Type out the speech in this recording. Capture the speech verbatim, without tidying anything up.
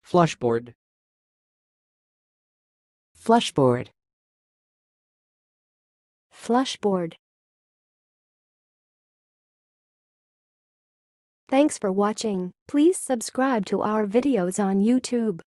Flushboard. Flushboard. Flushboard. Thanks for watching. Please subscribe to our videos on YouTube.